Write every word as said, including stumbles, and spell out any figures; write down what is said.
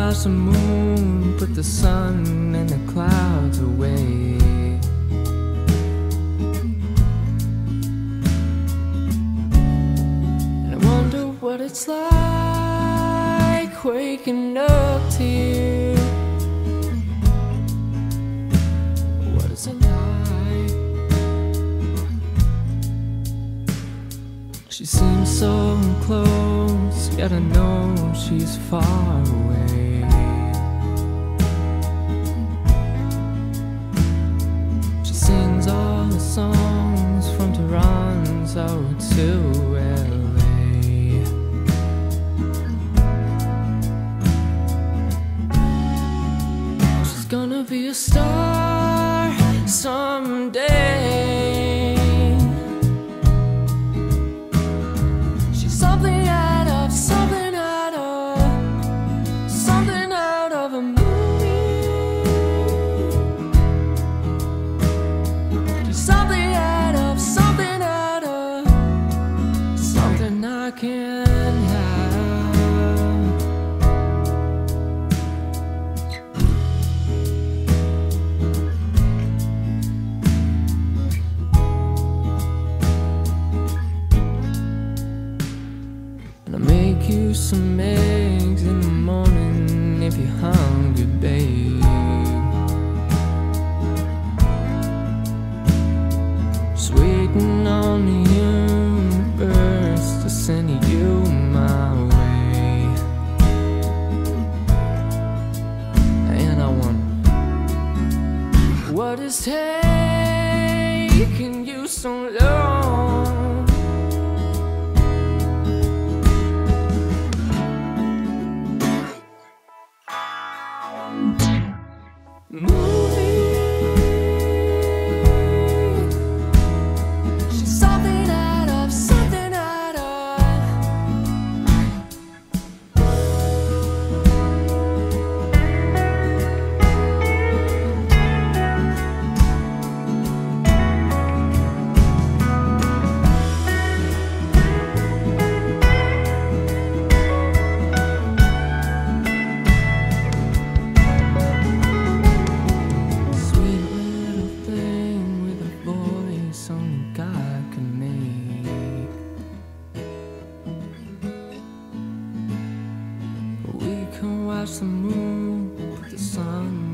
watch the moon put the sun and the clouds away. And I wonder what it's like waking up to you. What is it like? She seems so close, yet I know she's far away. She sings all the songs from Toronto to L A. She's gonna be a star someday. Something out of, something out of, something out of a movie. Just something out of, something out of, something I can have. And I'll make you some eggs in the morning if you're hungry, babe. Just waiting on the universe to send you my way. And I wonder what is taking you so long. Movie. She's something out of, something out of. Only God can make. We can watch the moon put the sun